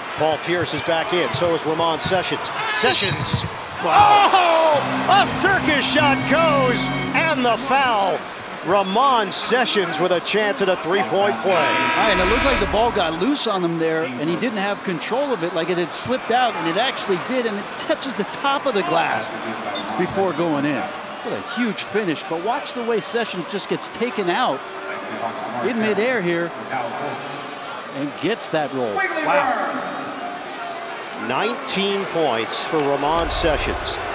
Paul Pierce is back in. So is Ramon Sessions. Sessions. Wow. Oh! A circus shot goes, and the foul. Ramon Sessions with a chance at a three-point play. All right, and it looks like the ball got loose on him there, and he didn't have control of it, like it had slipped out, and it actually did, and it touches the top of the glass before going in. What a huge finish, but watch the way Sessions just gets taken out in midair here and gets that roll. Wow. 19 points for Ramon Sessions.